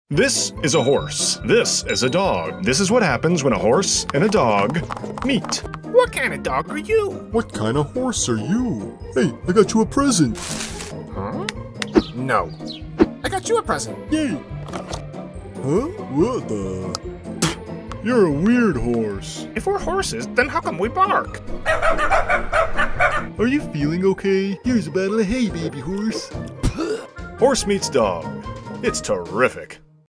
This is a horse. This is a dog. This is what happens when a horse and a dog meet. What kind of dog are you? What kind of horse are you? Hey, I got you a present. Huh? No. I got you a present. Yay. Huh? What the? You're a weird horse. If we're horses, then how come we bark? Are you feeling okay? Here's a bottle of hay, baby horse. Horse meets dog. It's terrific.